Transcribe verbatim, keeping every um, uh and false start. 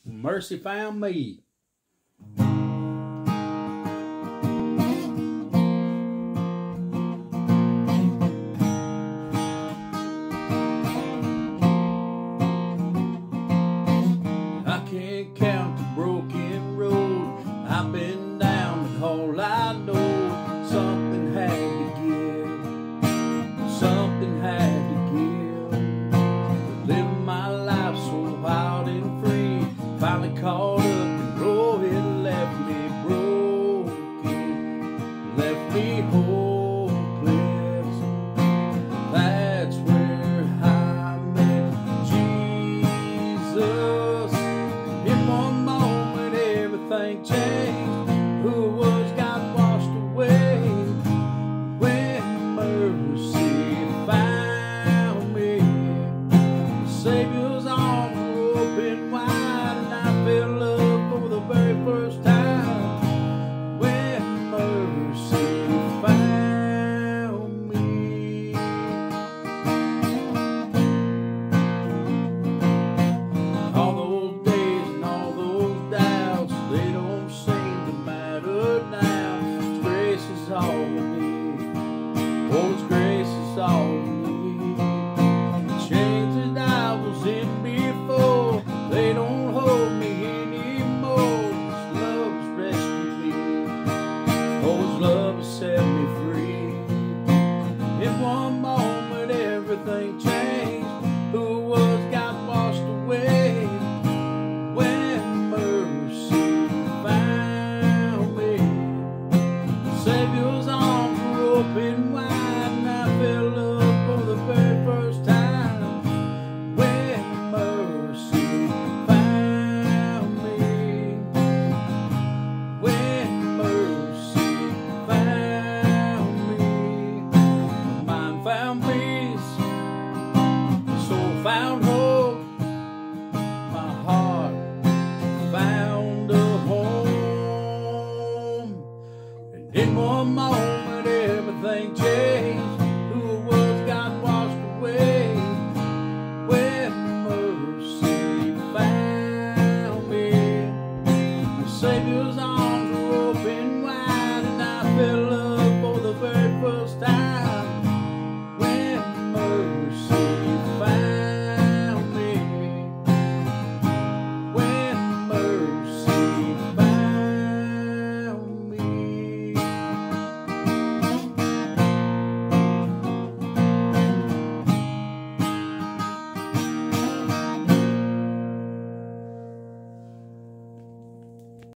Mercy found me. I can't count the broken road I've been down, but all I know, something had to give, something had to give. Living my life so wild and free, finally caught up and oh, it left me broken, left me hopeless. That's where I met Jesus. In one moment everything changed. Who was got washed away when mercy found me. The Savior's arms were open wide, and I felt love for the very first time.